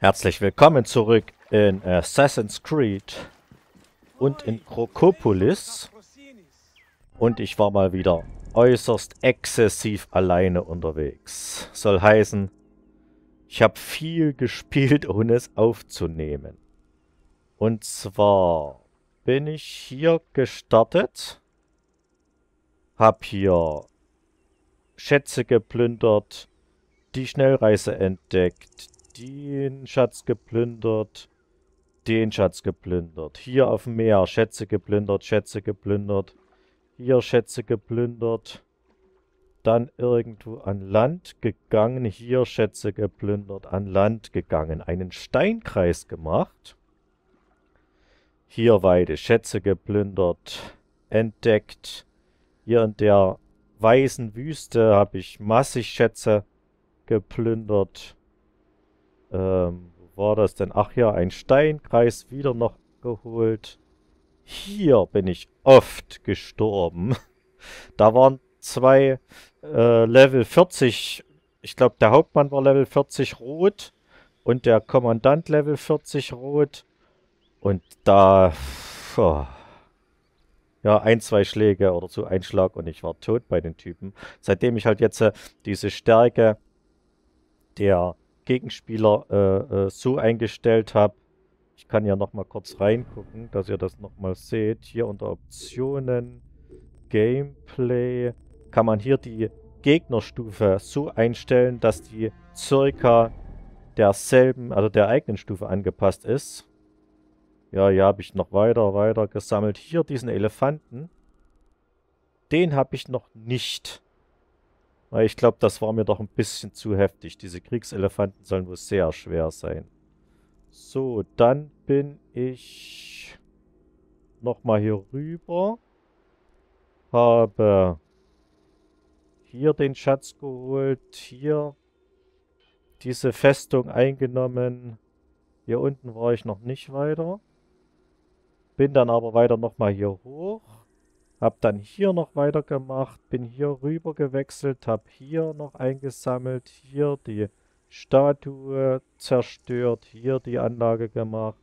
Herzlich willkommen zurück in Assassin's Creed und in Krokopolis. Und ich war mal wieder äußerst exzessiv alleine unterwegs. Soll heißen, ich habe viel gespielt, ohne es aufzunehmen. Und zwar bin ich hier gestartet, habe hier Schätze geplündert, die Schnellreise entdeckt, den Schatz geplündert, den Schatz geplündert. Hier auf dem Meer Schätze geplündert, hier Schätze geplündert. Dann irgendwo an Land gegangen, hier Schätze geplündert, an Land gegangen. Einen Steinkreis gemacht. Hier Weide, Schätze geplündert, entdeckt. Hier in der weißen Wüste habe ich massig Schätze geplündert. Wo war das denn? Ach ja, ein Steinkreis wieder noch geholt. Hier bin ich oft gestorben. Da waren zwei Level 40. Ich glaube, der Hauptmann war Level 40 rot und der Kommandant Level 40 rot. Und da, ja, ein, zwei Schläge oder so, ein Schlag und ich war tot bei den Typen. Seitdem ich halt jetzt diese Stärke der Gegenspieler so eingestellt habe. Ich kann ja noch mal kurz reingucken, dass ihr das noch mal seht. Hier unter Optionen, Gameplay, kann man hier die Gegnerstufe so einstellen, dass die circa derselben, also der eigenen Stufe angepasst ist. Ja, hier habe ich noch weiter gesammelt. Hier diesen Elefanten, den habe ich noch nicht. Weil ich glaube, das war mir doch ein bisschen zu heftig. Diese Kriegselefanten sollen wohl sehr schwer sein. So, dann bin ich nochmal hier rüber. Habe hier den Schatz geholt. Hier diese Festung eingenommen. Hier unten war ich noch nicht weiter. Bin dann aber weiter nochmal hier hoch. Hab dann hier noch weitergemacht, bin hier rüber gewechselt, hab hier noch eingesammelt, hier die Statue zerstört, hier die Anlage gemacht.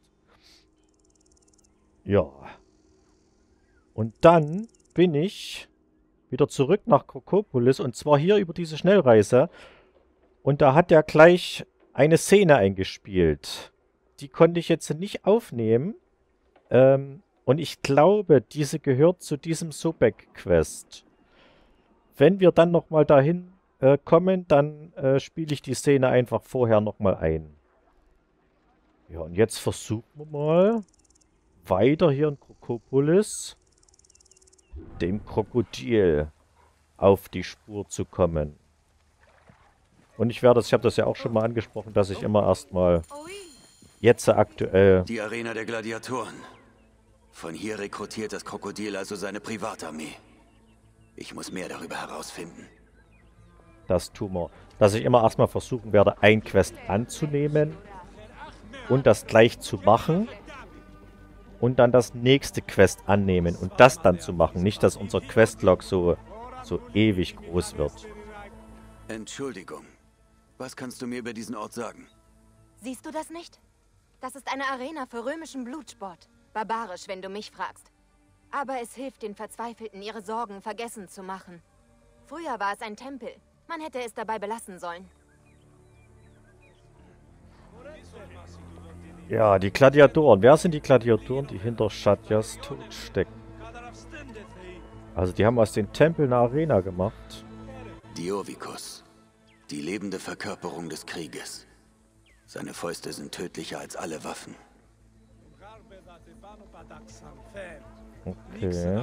Ja. Und dann bin ich wieder zurück nach Krokopolis und zwar hier über diese Schnellreise. Und da hat er gleich eine Szene eingespielt. Die konnte ich jetzt nicht aufnehmen. Und ich glaube, diese gehört zu diesem Sobek-Quest. Wenn wir dann nochmal dahin kommen, dann spiele ich die Szene einfach vorher nochmal ein. Ja, und jetzt versuchen wir mal weiter hier in Krokopolis dem Krokodil auf die Spur zu kommen. Und ich habe das ja auch schon mal angesprochen, dass ich immer erstmal jetzt aktuell... Die Arena der Gladiatoren. Von hier rekrutiert das Krokodil also seine Privatarmee. Ich muss mehr darüber herausfinden. Das tun wir. Dass ich immer erstmal versuchen werde, ein Quest anzunehmen und das gleich zu machen und dann das nächste Quest annehmen und das dann zu machen. Nicht, dass unser Questlog so ewig groß wird. Entschuldigung. Was kannst du mir über diesen Ort sagen? Siehst du das nicht? Das ist eine Arena für römischen Blutsport. Barbarisch, wenn du mich fragst. Aber es hilft den Verzweifelten, ihre Sorgen vergessen zu machen. Früher war es ein Tempel. Man hätte es dabei belassen sollen. Ja, die Gladiatoren. Wer sind die Gladiatoren, die hinter Shadjas Tod stecken? Also die haben aus den Tempel eine Arena gemacht. Diovikus. Die lebende Verkörperung des Krieges. Seine Fäuste sind tödlicher als alle Waffen. Okay.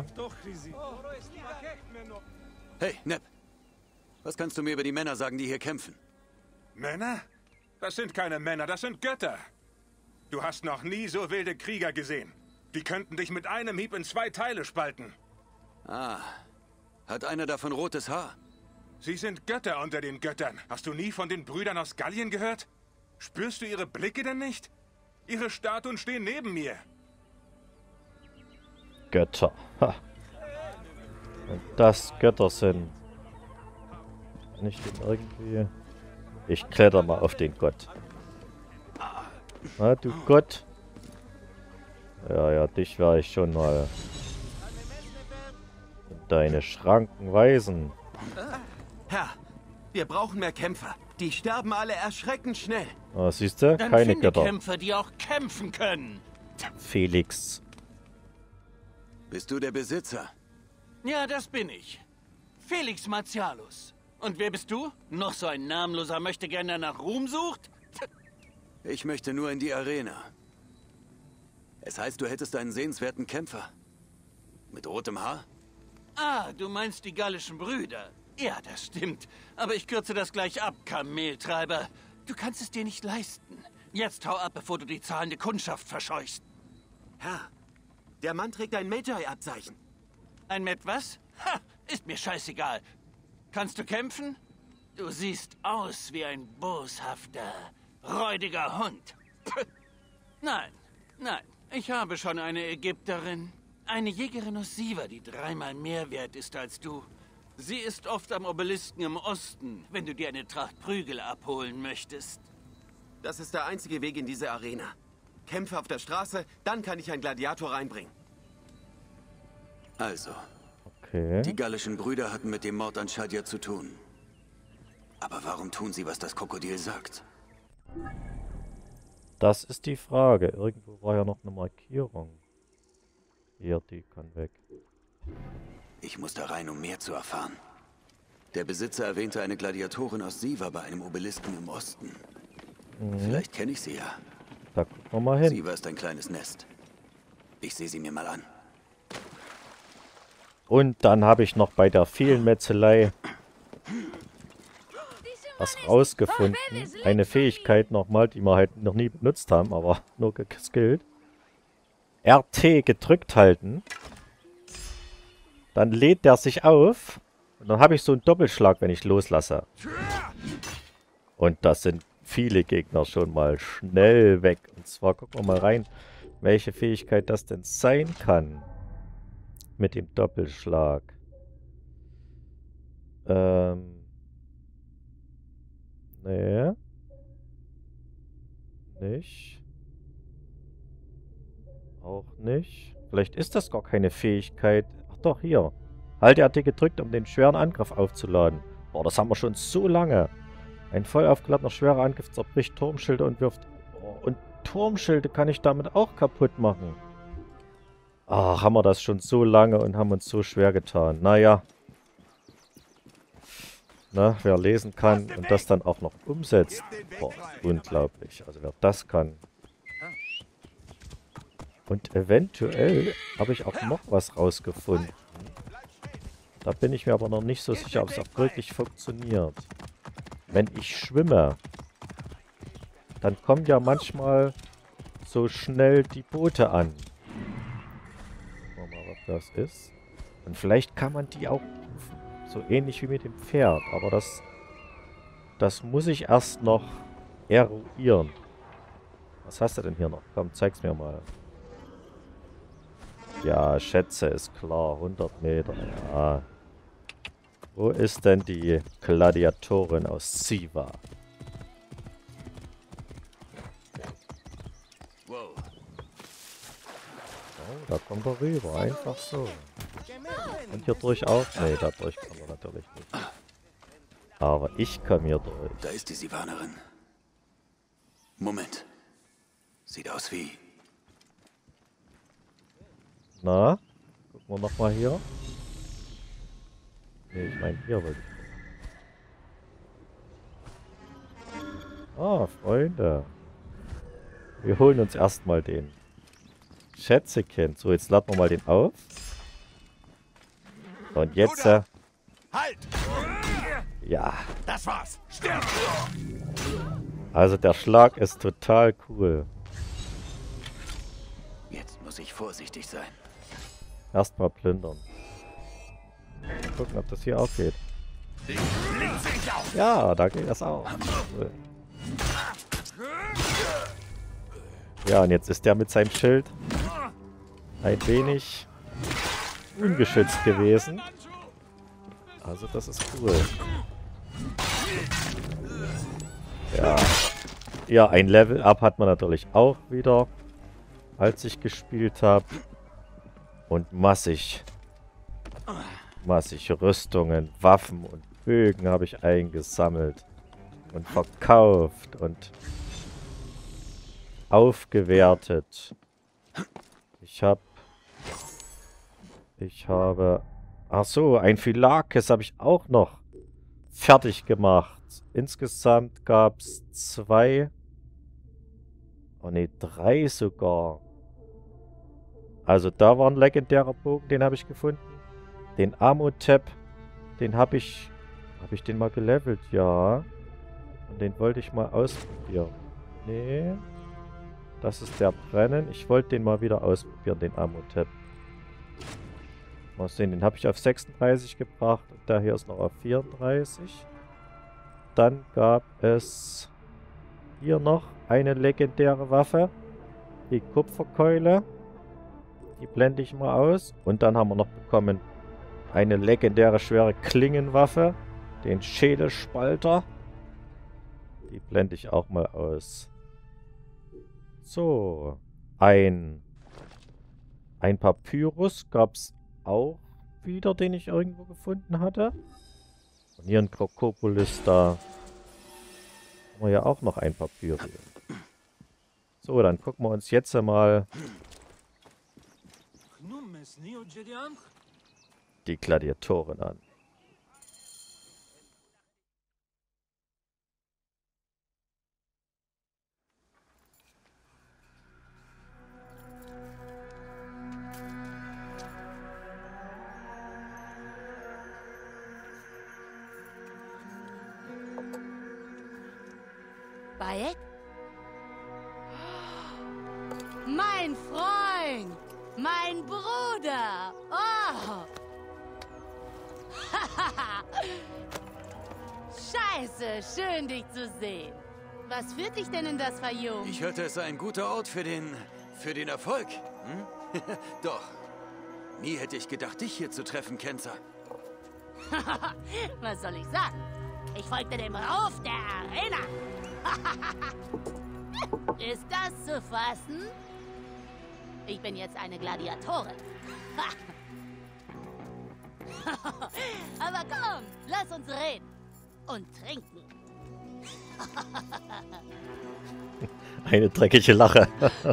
Hey, Neb. Was kannst du mir über die Männer sagen, die hier kämpfen? Männer? Das sind keine Männer, das sind Götter. Du hast noch nie so wilde Krieger gesehen. Die könnten dich mit einem Hieb in 2 Teile spalten. Ah. Hat einer davon rotes Haar? Sie sind Götter unter den Göttern. Hast du nie von den Brüdern aus Gallien gehört? Spürst du ihre Blicke denn nicht? Ihre Statuen stehen neben mir. Götter. Ha. Wenn das Götter sind. Kann ich den irgendwie... Ich kletter mal auf den Gott. Na, du Gott. Ja, ja, dich werde ich schon mal in deine Schranken weisen. Herr, wir brauchen mehr Kämpfer. Die sterben alle erschreckend schnell. Ah, siehst du? Dann Keine finde Götter. Kämpfer, die auch kämpfen können. Felix. Bist du der Besitzer? Ja, das bin ich. Felix Martialus. Und wer bist du? Noch so ein namenloser Möchtegern, der nach Ruhm sucht? Ich möchte nur in die Arena. Es heißt, du hättest einen sehenswerten Kämpfer. Mit rotem Haar? Ah, du meinst die gallischen Brüder. Ja, das stimmt. Aber ich kürze das gleich ab, Kameltreiber. Du kannst es dir nicht leisten. Jetzt hau ab, bevor du die zahlende Kundschaft verscheuchst. Herr, der Mann trägt ein Magi-Abzeichen. Ein Met was? Ha, ist mir scheißegal. Kannst du kämpfen? Du siehst aus wie ein boshafter, räudiger Hund. Nein, nein. Ich habe schon eine Ägypterin. Eine Jägerin aus Siva, die 3-mal mehr wert ist als du. Sie ist oft am Obelisken im Osten, wenn du dir eine Tracht Prügel abholen möchtest. Das ist der einzige Weg in diese Arena. Kämpfe auf der Straße, dann kann ich einen Gladiator reinbringen. Also, Okay. die gallischen Brüder hatten mit dem Mord an Shadia zu tun. Aber warum tun sie, was das Krokodil sagt? Das ist die Frage. Irgendwo war ja noch eine Markierung. Hier, die kann weg. Ich muss da rein, um mehr zu erfahren. Der Besitzer erwähnte eine Gladiatorin aus Siva bei einem Obelisken im Osten. Vielleicht kenne ich sie ja. Da gucken wir mal hin. Siva ist ein kleines Nest. Ich sehe sie mir mal an. Und dann habe ich noch bei der vielen Metzelei was rausgefunden. Eine Fähigkeit nochmal, die wir halt noch nie benutzt haben, aber nur geskillt. RT gedrückt halten. Dann lädt der sich auf. Und dann habe ich so einen Doppelschlag, wenn ich loslasse. Und das sind viele Gegner schon mal schnell weg. Und zwar gucken wir mal rein, welche Fähigkeit das denn sein kann. Mit dem Doppelschlag. Nee. Nicht. Auch nicht. Vielleicht ist das gar keine Fähigkeit. Ach doch, hier. Halte RT gedrückt, um den schweren Angriff aufzuladen. Boah, das haben wir schon so lange. Ein voll aufgeladener schwerer Angriff zerbricht Turmschilde und wirft... Oh, und Turmschilde kann ich damit auch kaputt machen. Ach, haben wir das schon so lange und haben uns so schwer getan. Naja. Na, wer lesen kann und das dann auch noch umsetzt. Boah, unglaublich. Also wer das kann. Und eventuell habe ich auch noch was rausgefunden. Da bin ich mir aber noch nicht so sicher, ob es auch wirklich funktioniert. Wenn ich schwimme, dann kommen ja manchmal so schnell die Boote an. Gucken wir mal, was das ist. Und vielleicht kann man die auch rufen. So ähnlich wie mit dem Pferd. Aber das muss ich erst noch eruieren. Was hast du denn hier noch? Komm, zeig's mir mal. Ja, Schätze ist klar. 100 Meter, ja. Wo ist denn die Gladiatorin aus Siva? Wow. Oh, da kommt er rüber. Einfach so. Und hier durch auch? Nee, da durch kommen wir natürlich nicht. Aber ich komme hier durch. Da ist die Sivanerin. Moment. Sieht aus wie... Na? Gucken wir nochmal hier. Nee, ich meine, hier wollte ich. Ah, Freunde. Wir holen uns erstmal den Schätzeken. So, jetzt laden wir mal den auf. Und jetzt... Halt! ja. Das war's! Stirb! Also der Schlag ist total cool. Jetzt muss ich vorsichtig sein. Erstmal plündern. Mal gucken, ob das hier auch geht. Ja, da geht das auch. Cool. Ja, und jetzt ist der mit seinem Schild ein wenig ungeschützt gewesen. Also das ist cool. Ja. Ja, ein Level-Up hat man natürlich auch wieder, als ich gespielt habe. Und massig Rüstungen, Waffen und Bögen habe ich eingesammelt und verkauft und aufgewertet. Ich habe... Ach so, ein Phylakes habe ich auch noch fertig gemacht. Insgesamt gab es 2... Oh ne, 3 sogar. Also da war ein legendärer Bogen, den habe ich gefunden. Den Amotep, den habe ich... Habe ich den mal gelevelt? Ja. Und den wollte ich mal ausprobieren. Nee. Das ist der Brennen. Ich wollte den mal wieder ausprobieren, den Amotep. Mal sehen, den habe ich auf 36 gebracht. Und der hier ist noch auf 34. Dann gab es hier noch eine legendäre Waffe. Die Kupferkeule. Die blende ich mal aus. Und dann haben wir noch bekommen eine legendäre schwere Klingenwaffe. Den Schädelspalter. Die blende ich auch mal aus. So. Ein Papyrus gab es auch wieder, den ich irgendwo gefunden hatte. Und hier ein Krokopolis, da haben wir ja auch noch ein Papyrus. So, dann gucken wir uns jetzt mal die Gladiatoren an. Bayek? Mein Freund! Mein Bruder! Oh! Scheiße, schön dich zu sehen. Was führt dich denn in das Fayoum? Ich hörte, es sei ein guter Ort für den Erfolg. Hm? Doch. Nie hätte ich gedacht, dich hier zu treffen, Kenza. Was soll ich sagen? Ich folgte dem Ruf der Arena. Ist das zu fassen? Ich bin jetzt eine Gladiatorin. Aber komm, lass uns reden. Und trinken. Eine dreckige Lache.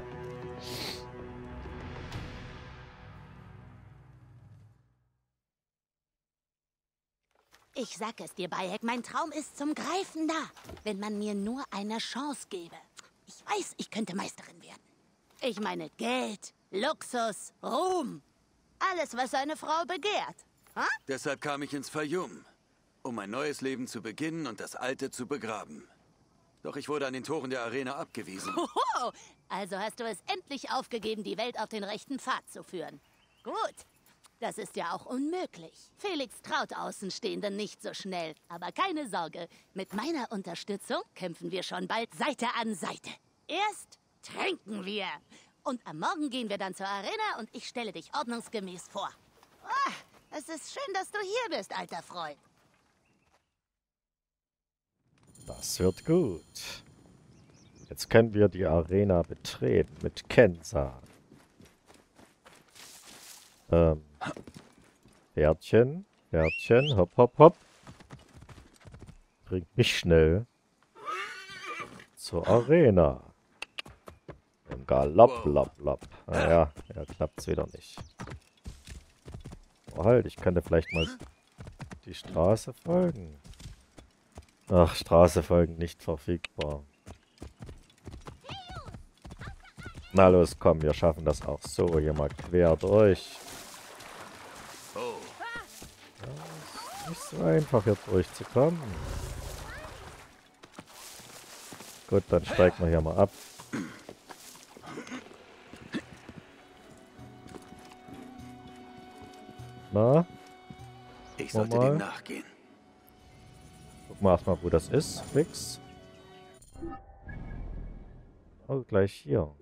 Ich sag es dir, Bayek, mein Traum ist zum Greifen da, wenn man mir nur eine Chance gäbe. Ich weiß, ich könnte Meisterin werden. Ich meine Geld, Luxus, Ruhm. Alles, was eine Frau begehrt. Ha? Deshalb kam ich ins Fayoum, um ein neues Leben zu beginnen und das alte zu begraben. Doch ich wurde an den Toren der Arena abgewiesen. Hoho, also hast du es endlich aufgegeben, die Welt auf den rechten Pfad zu führen. Gut. Das ist ja auch unmöglich. Felix traut Außenstehenden nicht so schnell. Aber keine Sorge, mit meiner Unterstützung kämpfen wir schon bald Seite an Seite. Erst trinken wir. Und am Morgen gehen wir dann zur Arena und ich stelle dich ordnungsgemäß vor. Ah, es ist schön, dass du hier bist, alter Freund. Das wird gut. Jetzt können wir die Arena betreten mit Kenza. Pferdchen, hopp, hopp, hopp. Bringt mich schnell zur Arena. Im Galopp, lopp, lopp. Naja, ja, klappt's wieder nicht. Oh, halt, ich könnte vielleicht mal die Straße folgen. Ach, Straße folgen nicht verfügbar. Na los, komm, wir schaffen das auch so hier mal quer durch. Nicht so einfach hier durchzukommen. Gut, dann steigen wir hier mal ab. Na? Ich sollte dem nachgehen. Guck mal erstmal, wo das ist. Fix. Oh, gleich hier.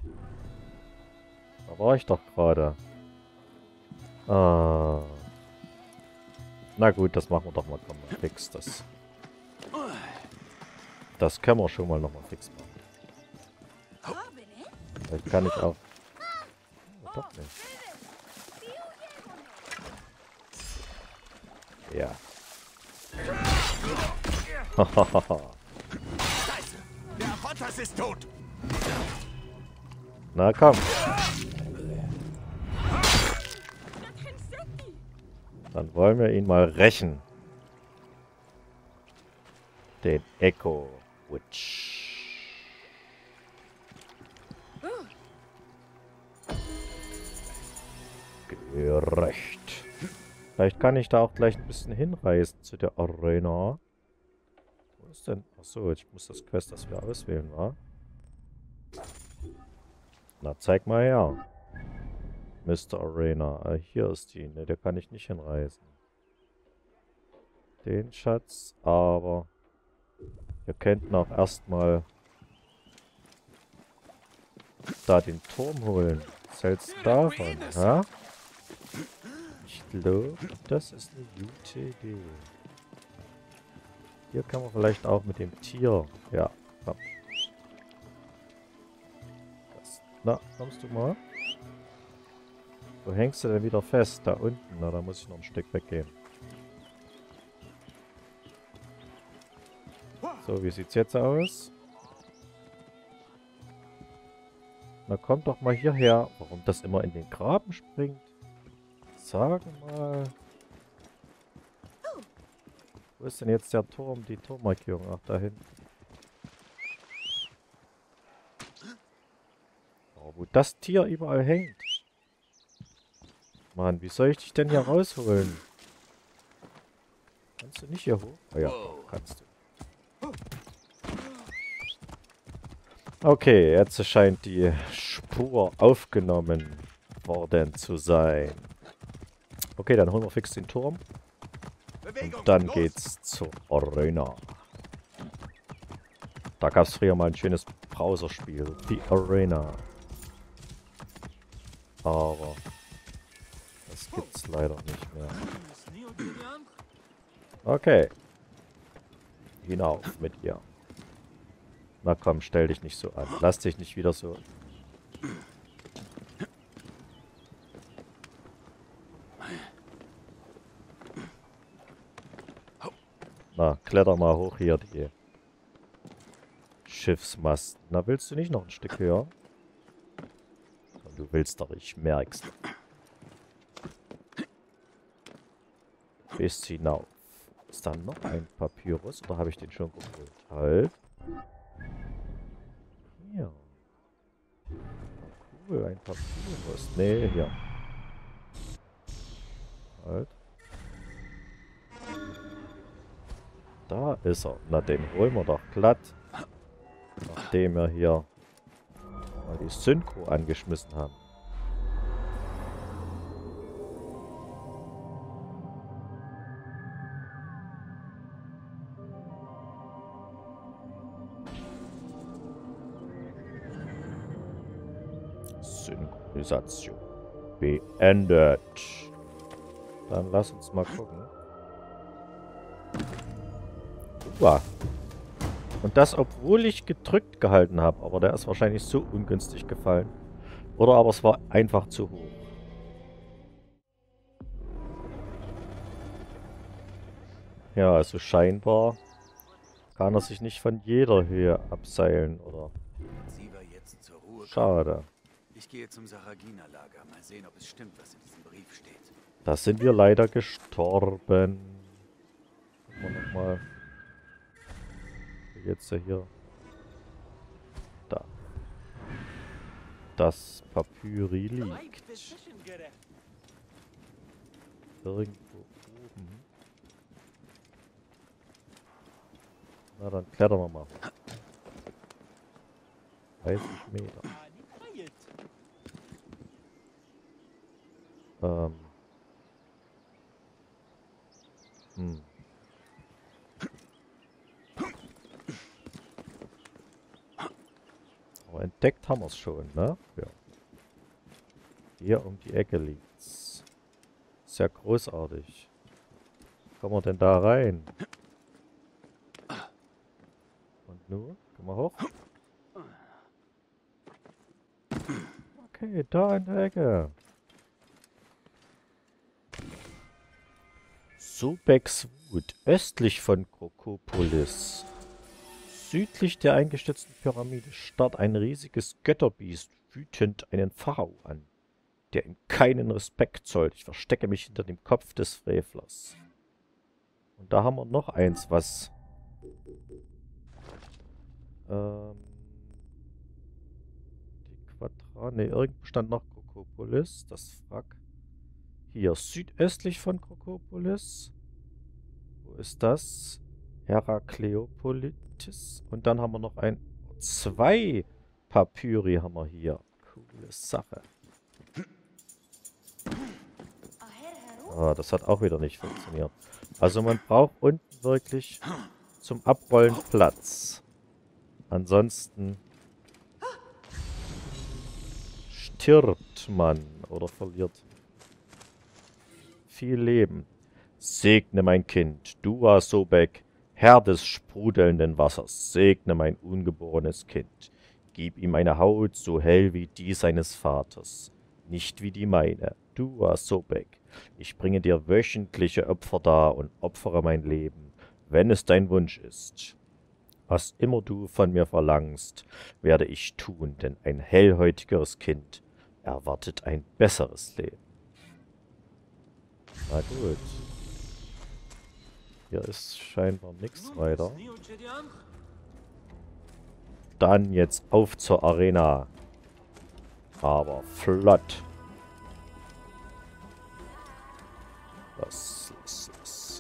Da war ich doch gerade. Ah. Na gut, das machen wir doch mal. Komm, fix das. Das können wir schon mal nochmal fix machen. Vielleicht kann ich auch... Oh, doch nicht. Ja. Scheiße! Der Afontas ist tot! Na komm. Dann wollen wir ihn mal rächen. Den Echo Witch. Gerecht. Vielleicht kann ich da auch gleich ein bisschen hinreisen zu der Arena. Wo ist denn? Achso, ich muss das Quest, das wir auswählen, wa? Na, zeig mal her. Mr. Arena. Ah, hier ist die. Ne, da kann ich nicht hinreisen. Den Schatz, aber wir könnten auch erstmal da den Turm holen. Was hältst du davon? Ja? Ich glaube, das ist eine gute Idee. Hier kann man vielleicht auch mit dem Tier. Ja, komm. Das, na, kommst du mal? Wo hängst du denn wieder fest? Da unten. Na, da muss ich noch ein Stück weggehen. So, wie sieht's jetzt aus? Na, kommt doch mal hierher. Warum das immer in den Graben springt? Sag mal. Wo ist denn jetzt der Turm? Die Turmmarkierung? Ach, da hinten. Oh, wo das Tier überall hängt. Mann, wie soll ich dich denn hier rausholen? Kannst du nicht hier hoch? Oh ja, kannst du. Okay, jetzt scheint die Spur aufgenommen worden zu sein. Okay, dann holen wir fix den Turm. Und dann geht's zur Arena. Da gab es früher mal ein schönes Browserspiel. The Arena. Aber das gibt's leider nicht mehr. Okay. Hinauf mit ihr. Na komm, stell dich nicht so an. Lass dich nicht wieder so... Na, kletter mal hoch hier, die Schiffsmasten. Na, willst du nicht noch ein Stück höher? Du willst doch, ich merk's. Bis hinauf. Ist da noch ein Papyrus oder habe ich den schon geholt? Halt. Hier. Cool, ein Papyrus. Nee, hier. Halt. Da ist er. Na, den holen wir doch glatt. Nachdem wir hier mal die Synchro angeschmissen haben. Synchronisation beendet. Dann lass uns mal gucken. Und das, obwohl ich gedrückt gehalten habe. Aber der ist wahrscheinlich so ungünstig gefallen. Oder aber es war einfach zu hoch. Ja, also scheinbar kann er sich nicht von jeder Höhe abseilen, oder? Sie war jetzt zur Ruhe. Schade. Ich gehe zum Saragina-Lager. Mal sehen, ob es stimmt, was in diesem Brief steht. Da sind wir leider gestorben. Gucken wir nochmal. Jetzt hier. Da. Das Papyri liegt. Irgendwo oben. Na, dann klettern wir mal. 30 Meter. Aber entdeckt haben wir es schon, ne? Ja. Hier um die Ecke liegt's. Sehr großartig. Kommen wir denn da rein? Und Nu, komm mal hoch. Okay, da in der Ecke. Sobeks Wut, östlich von Krokopolis. Südlich der eingestürzten Pyramide starrt ein riesiges Götterbiest wütend einen Pharao an, der ihm keinen Respekt zollt. Ich verstecke mich hinter dem Kopf des Frevlers. Und da haben wir noch eins, was... die Ne, irgendwo stand noch Krokopolis. Das Wrack. Hier, südöstlich von Krokopolis. Wo ist das? Herakleopolitis. Und dann haben wir noch ein... 2 Papyri haben wir hier. Coole Sache. Ah, das hat auch wieder nicht funktioniert. Also man braucht unten wirklich zum Abrollen Platz. Ansonsten stirbt man oder verliert viel Leben. Segne mein Kind, Dua Sobek, Herr des sprudelnden Wassers, segne mein ungeborenes Kind. Gib ihm eine Haut so hell wie die seines Vaters, nicht wie die meine. Dua Sobek, ich bringe dir wöchentliche Opfer dar und opfere mein Leben, wenn es dein Wunsch ist. Was immer du von mir verlangst, werde ich tun, denn ein hellhäutigeres Kind erwartet ein besseres Leben. Na gut. Hier ist scheinbar nichts weiter. Dann jetzt auf zur Arena. Aber flott. Was ist das?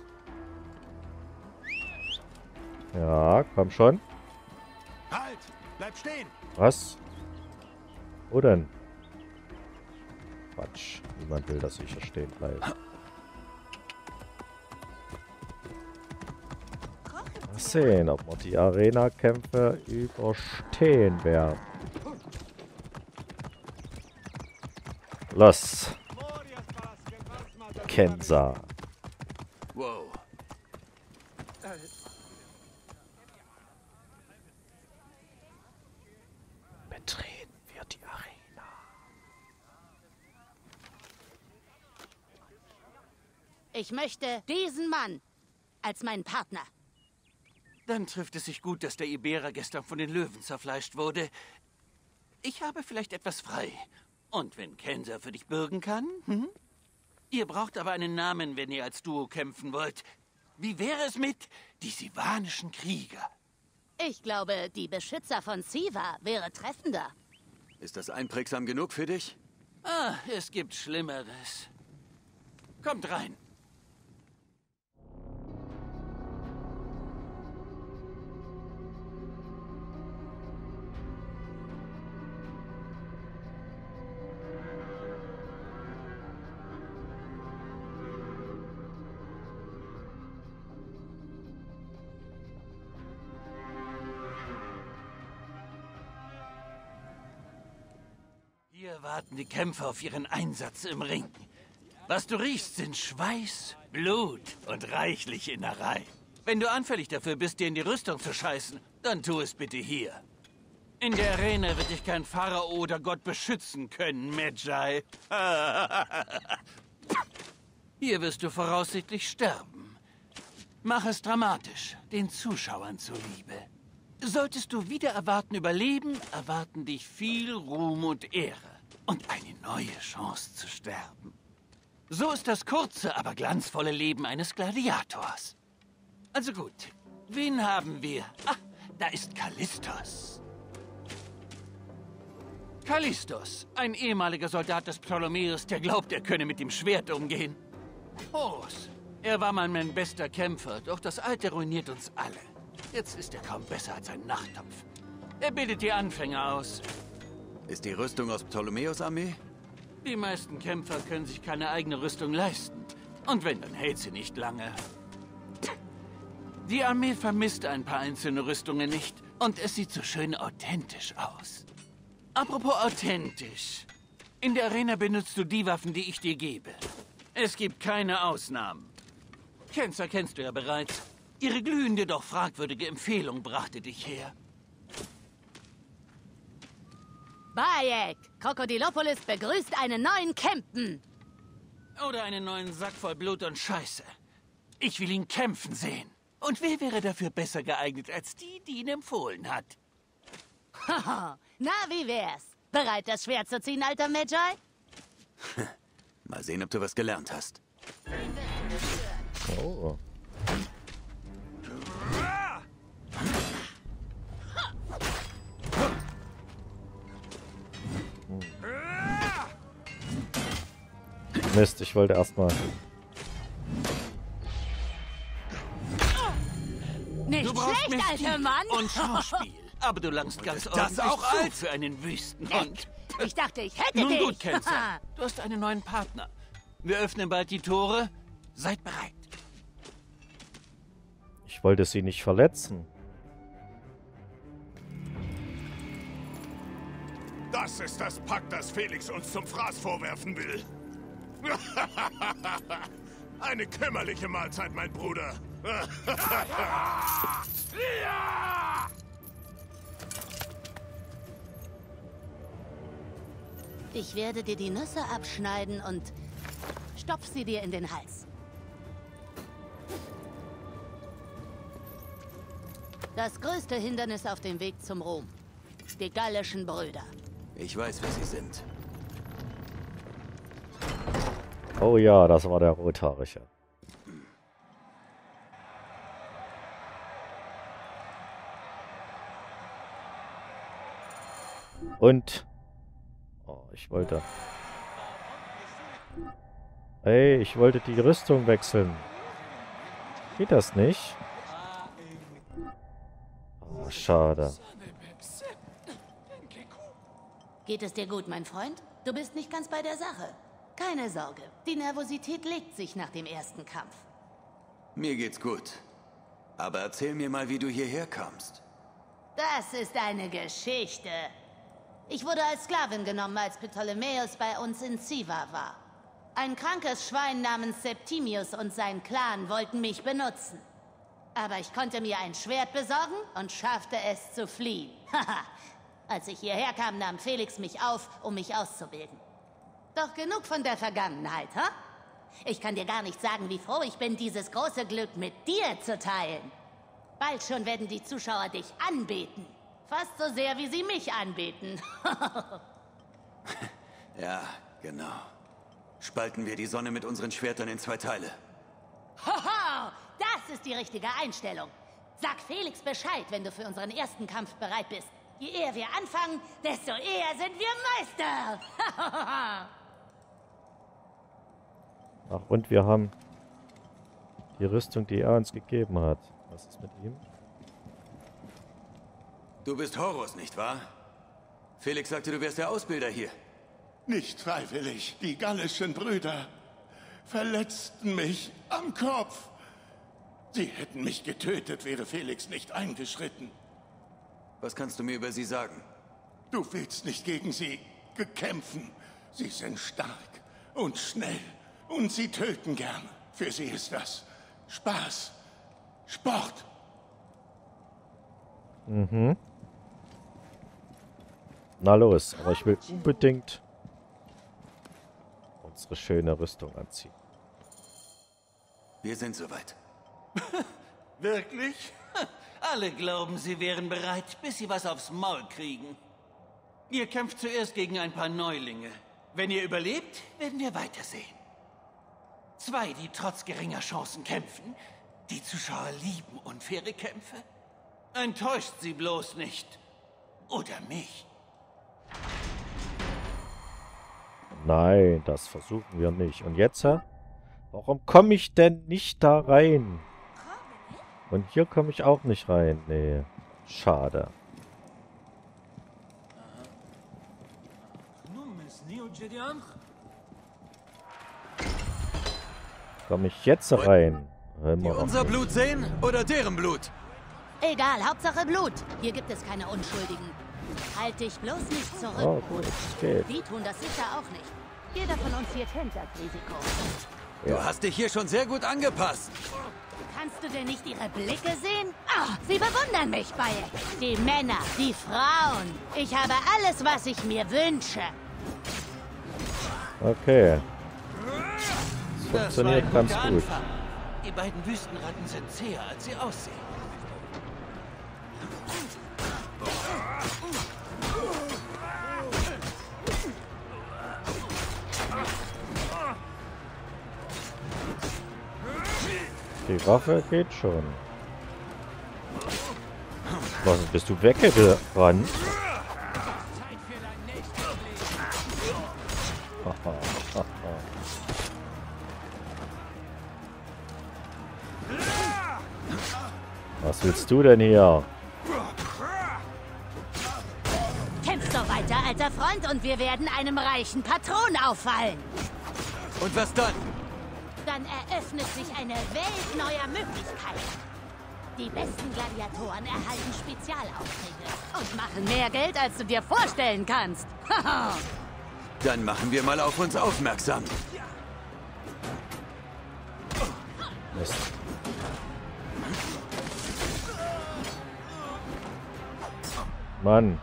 Ja, komm schon. Halt! Bleib stehen! Was? Wo denn? Quatsch. Niemand will, dass ich hier stehen bleibe. Mal sehen, ob wir die Arena-Kämpfe überstehen werden. Los. Kensa. Wow. Betreten wir die Arena. Ich möchte diesen Mann als meinen Partner. Dann trifft es sich gut, dass der Iberer gestern von den Löwen zerfleischt wurde. Ich habe vielleicht etwas frei. Und wenn Kensa für dich bürgen kann? Hm? Ihr braucht aber einen Namen, wenn ihr als Duo kämpfen wollt. Wie wäre es mit die sivanischen Krieger? Ich glaube, die Beschützer von Siva wäre treffender. Ist das einprägsam genug für dich? Ah, es gibt Schlimmeres. Kommt rein. Hier warten die Kämpfer auf ihren Einsatz im Ring. Was du riechst, sind Schweiß, Blut und reichlich Innerei. Wenn du anfällig dafür bist, dir in die Rüstung zu scheißen, dann tu es bitte hier. In der Arena wird dich kein Pharao oder Gott beschützen können, Medjay. Hier wirst du voraussichtlich sterben. Mach es dramatisch, den Zuschauern zuliebe. Solltest du wieder erwarten überleben, erwarten dich viel Ruhm und Ehre. Und eine neue Chance zu sterben. So ist das kurze, aber glanzvolle Leben eines Gladiators. Also gut, wen haben wir? Ah, da ist Kallistos. Kallistos, ein ehemaliger Soldat des Ptolemäus, der glaubt, er könne mit dem Schwert umgehen. Horus, er war mal mein bester Kämpfer, doch das Alter ruiniert uns alle. Jetzt ist er kaum besser als ein Nachttopf. Er bildet die Anfänger aus. Ist die Rüstung aus Ptolemäus Armee? Die meisten Kämpfer können sich keine eigene Rüstung leisten. Und wenn, dann hält sie nicht lange. Die Armee vermisst ein paar einzelne Rüstungen nicht. Und es sieht so schön authentisch aus. Apropos authentisch. In der Arena benutzt du die Waffen, die ich dir gebe. Es gibt keine Ausnahmen. Kenza kennst du ja bereits. Ihre glühende, doch fragwürdige Empfehlung brachte dich her. Bayek, Krokodilopolis begrüßt einen neuen Campen. Oder einen neuen Sack voll Blut und Scheiße. Ich will ihn kämpfen sehen. Und wer wäre dafür besser geeignet als die ihn empfohlen hat? Haha, na, wie wär's? Bereit, das Schwert zu ziehen, alter Magi? Mal sehen, ob du was gelernt hast. Oh. Mist, ich wollte erstmal. Nicht Du brauchst schlecht, alter Mann! und Schauspiel. Aber du langst ganz das ordentlich auch zu alt? für einen Wüstenhund. Ich dachte, ich hätte Nun dich. gut, Kenzer. Du hast einen neuen Partner. Wir öffnen bald die Tore. Seid bereit. Ich wollte sie nicht verletzen. Das ist das Pack, das Felix uns zum Fraß vorwerfen will. Eine kümmerliche Mahlzeit, mein Bruder. Ich werde dir die Nüsse abschneiden und stopf sie dir in den Hals. Das größte Hindernis auf dem Weg zum Ruhm. Die gallischen Brüder. Ich weiß, wer sie sind. Oh ja, das war der Rothaarige. Und... Oh, ich wollte... Ey, ich wollte die Rüstung wechseln. Geht das nicht? Oh, schade. Geht es dir gut, mein Freund? Du bist nicht ganz bei der Sache. Keine Sorge, die Nervosität legt sich nach dem ersten Kampf. Mir geht's gut. Aber erzähl mir mal, wie du hierher kamst. Das ist eine Geschichte. Ich wurde als Sklavin genommen, als Ptolemäus bei uns in Siva war. Ein krankes Schwein namens Septimius und sein Clan wollten mich benutzen. Aber ich konnte mir ein Schwert besorgen und schaffte es zu fliehen. Haha. Als ich hierher kam, nahm Felix mich auf, um mich auszubilden. Doch genug von der Vergangenheit, ha? Ich kann dir gar nicht sagen, wie froh ich bin, dieses große Glück mit dir zu teilen. Bald schon werden die Zuschauer dich anbeten. Fast so sehr, wie sie mich anbeten. Ja, genau. Spalten wir die Sonne mit unseren Schwertern in 2 Teile. Hoho, das ist die richtige Einstellung. Sag Felix Bescheid, wenn du für unseren ersten Kampf bereit bist. Je eher wir anfangen, desto eher sind wir Meister. Ach, und wir haben die Rüstung, die er uns gegeben hat. Was ist mit ihm? Du bist Horus, nicht wahr? Felix sagte, du wärst der Ausbilder hier. Nicht freiwillig. Die gallischen Brüder verletzten mich am Kopf. Sie hätten mich getötet, wäre Felix nicht eingeschritten. Was kannst du mir über sie sagen? Du willst nicht gegen sie kämpfen. Sie sind stark und schnell und sie töten gern. Für sie ist das Spaß, Sport. Mhm. Na los, aber ich will unbedingt unsere schöne Rüstung anziehen. Wir sind soweit. Wirklich? Alle glauben, sie wären bereit, bis sie was aufs Maul kriegen. Ihr kämpft zuerst gegen ein paar Neulinge. Wenn ihr überlebt, werden wir weitersehen. 2, die trotz geringer Chancen kämpfen. Die Zuschauer lieben unfaire Kämpfe. Enttäuscht sie bloß nicht. Oder mich. Nein, das versuchen wir nicht. Und jetzt, warum komme ich denn nicht da rein? Und hier komme ich auch nicht rein. Nee, schade. Komme ich jetzt rein? Wir unser Blut sehen oder deren Blut? Egal, Hauptsache Blut. Hier gibt es keine Unschuldigen. Halt dich bloß nicht zurück, Oh, gut, Bruder. geht. Die tun das sicher auch nicht. Jeder von uns hier kennt das Risiko. Du hast dich hier schon sehr gut angepasst. Kannst du denn nicht ihre Blicke sehen? Oh, sie bewundern mich, Bayek. Die Männer, die Frauen. Ich habe alles, was ich mir wünsche. Okay. Das Das war funktioniert ein ganz guter gut. Anfang. Die beiden Wüstenratten sind zäher, als sie aussehen. Die Waffe geht schon. Was, bist du weggerannt? Was willst du denn hier? Kämpf so weiter, alter Freund, und wir werden einem reichen Patron auffallen. Und was dann? Dann eröffnet sich eine Welt neuer Möglichkeiten. Die besten Gladiatoren erhalten Spezialaufträge und machen mehr Geld, als du dir vorstellen kannst. Dann machen wir mal auf uns aufmerksam. Mist. Mann.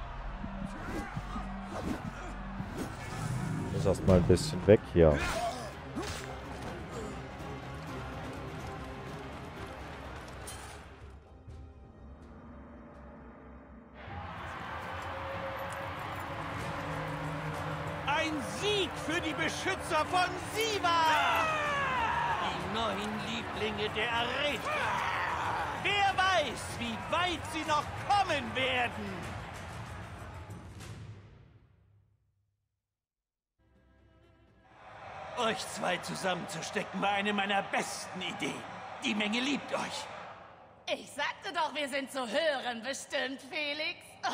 Ich muss erst mal ein bisschen weg hier. Ein Sieg für die Beschützer von Siva! Die neuen Lieblinge der Arena. Wer weiß, wie weit sie noch kommen werden. Euch zwei zusammenzustecken war eine meiner besten Ideen. Die Menge liebt euch. Ich sagte doch, wir sind zu hören, bestimmt, Felix.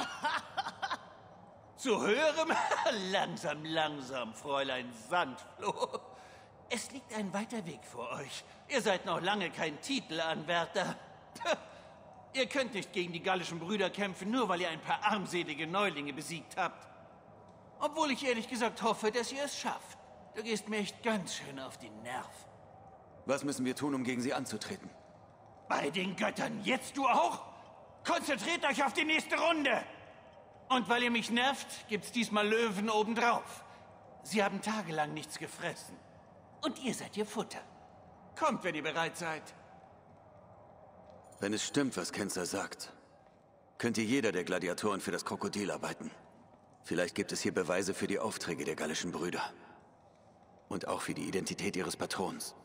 Zu hören? Langsam, langsam, Fräulein Sandfloh. Es liegt ein weiter Weg vor euch. Ihr seid noch lange kein Titelanwärter. Ihr könnt nicht gegen die gallischen Brüder kämpfen, nur weil ihr ein paar armselige Neulinge besiegt habt. Obwohl ich ehrlich gesagt hoffe, dass ihr es schafft. Du gehst mir echt ganz schön auf den Nerv. Was müssen wir tun, um gegen sie anzutreten? Bei den Göttern, jetzt du auch? Konzentriert euch auf die nächste Runde! Und weil ihr mich nervt, gibt's diesmal Löwen obendrauf. Sie haben tagelang nichts gefressen. Und ihr seid ihr Futter. Kommt, wenn ihr bereit seid. Wenn es stimmt, was Kenzer sagt, könnte jeder der Gladiatoren für das Krokodil arbeiten. Vielleicht gibt es hier Beweise für die Aufträge der gallischen Brüder. Und auch für die Identität ihres Patrons.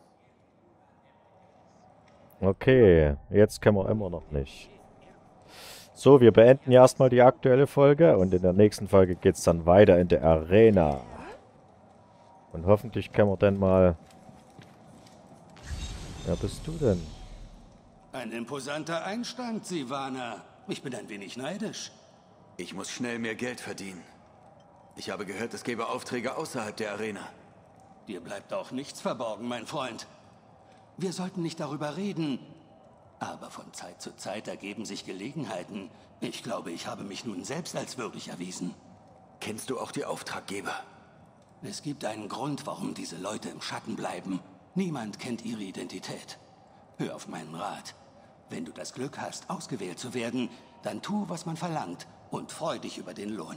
Okay, jetzt können wir immer noch nicht. So, wir beenden ja erstmal die aktuelle Folge und in der nächsten Folge geht es dann weiter in der Arena. Und hoffentlich können wir dann mal... Wer bist du denn? Ein imposanter Einstand, Sivana. Ich bin ein wenig neidisch. Ich muss schnell mehr Geld verdienen. Ich habe gehört, es gäbe Aufträge außerhalb der Arena. Dir bleibt auch nichts verborgen, mein Freund. Wir sollten nicht darüber reden, aber von Zeit zu Zeit ergeben sich Gelegenheiten. Ich glaube, ich habe mich nun selbst als würdig erwiesen. Kennst du auch die Auftraggeber? Es gibt einen Grund, warum diese Leute im Schatten bleiben. Niemand kennt ihre Identität. Hör auf meinen Rat. Wenn du das Glück hast, ausgewählt zu werden, dann tu, was man verlangt und freu dich über den Lohn.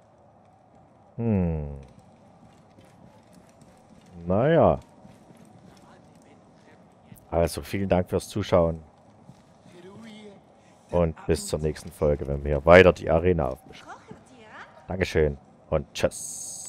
Naja. Also, vielen Dank fürs Zuschauen. Und bis zur nächsten Folge, wenn wir weiter die Arena aufmischen. Dankeschön und tschüss.